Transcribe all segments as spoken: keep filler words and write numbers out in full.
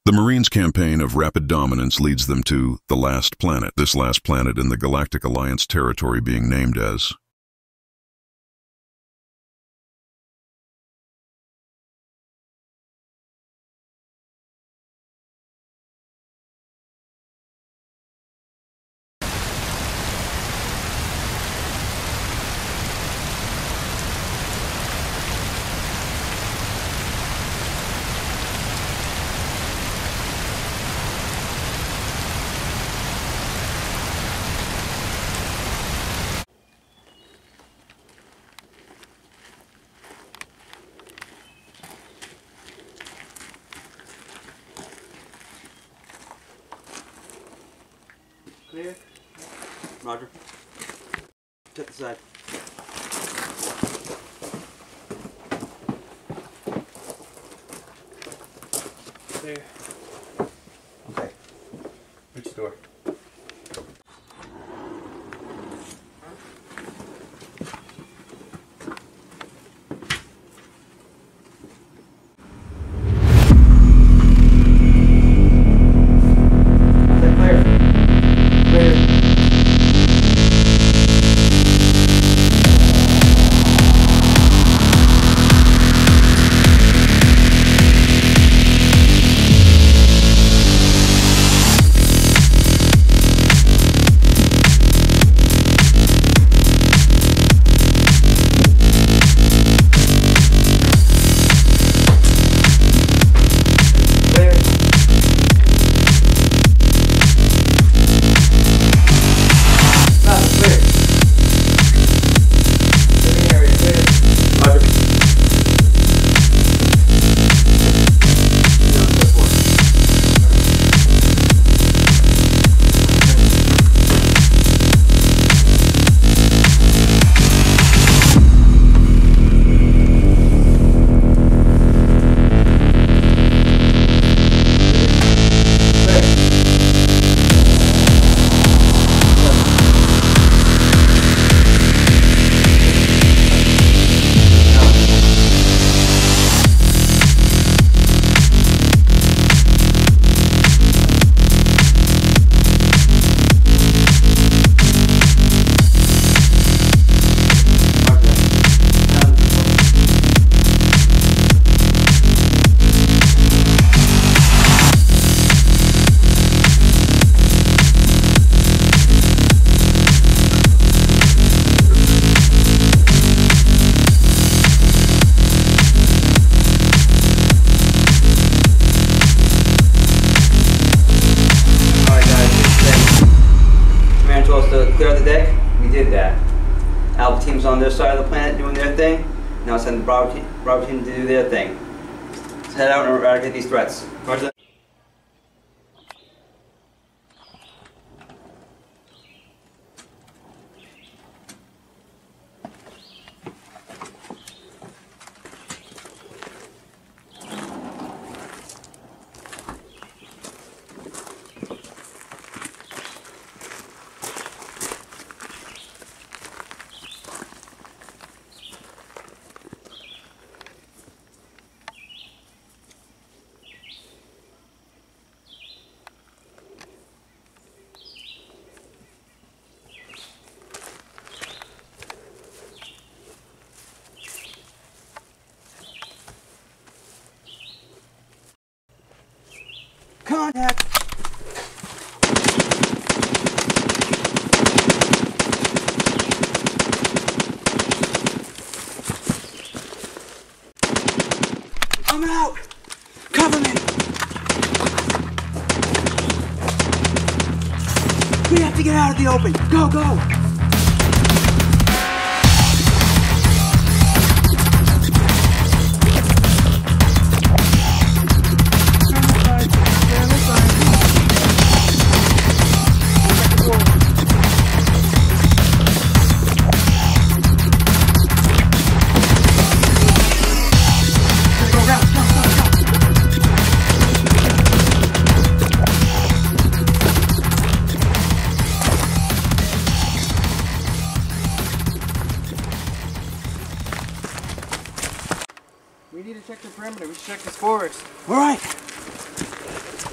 The Marines' campaign of rapid dominance leads them to the last planet, this last planet in the Galactic Alliance territory being named as Clear. Roger. Check the side. Clear. Okay. Reach the door. Clear out the deck, we did that. Alpha team's on their side of the planet doing their thing. Now send the Bravo team, Bravo team to do their thing. Let's head out and eradicate these threats. Roger that. Contact! I'm out! Cover me! We have to get out of the open! Go, go! We need to check the perimeter. We should check this forest. All right.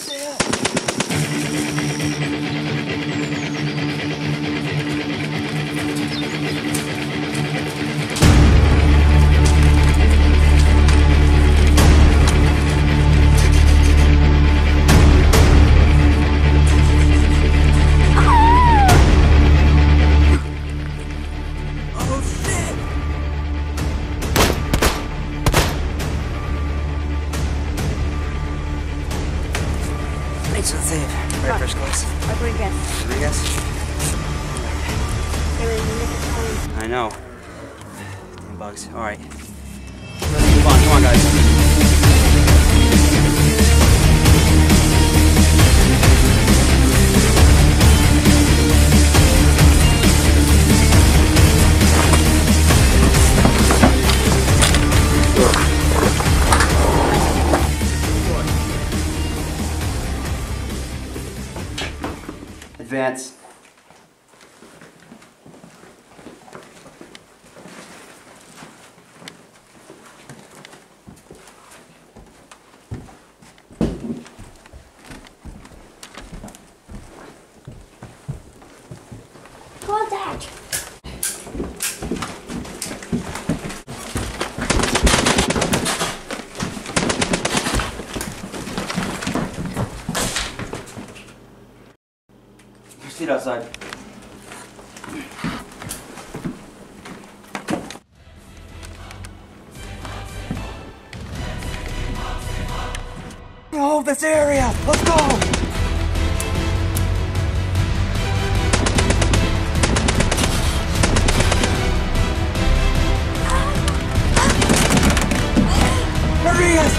Thanks for the save. Right, first class. Rodriguez. Rodriguez? They were in the nick of time. I know. Damn bugs. All right. Let's move on. Come on, guys. Advance. Contact! Seat outside. Hold this area! Let's go! Marias!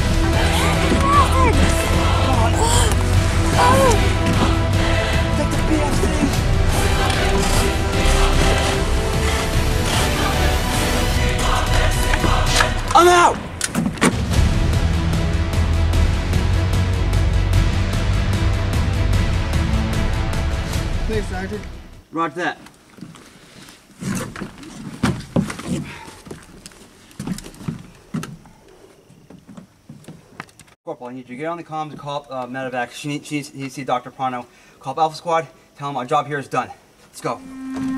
I'm out! Please, Sergeant. Roger that. Corporal, I need you to get on the comms and call uh, medevac. She needs, she needs, he needs to see Doctor Prano. Call up Alpha Squad. Tell him our job here is done. Let's go.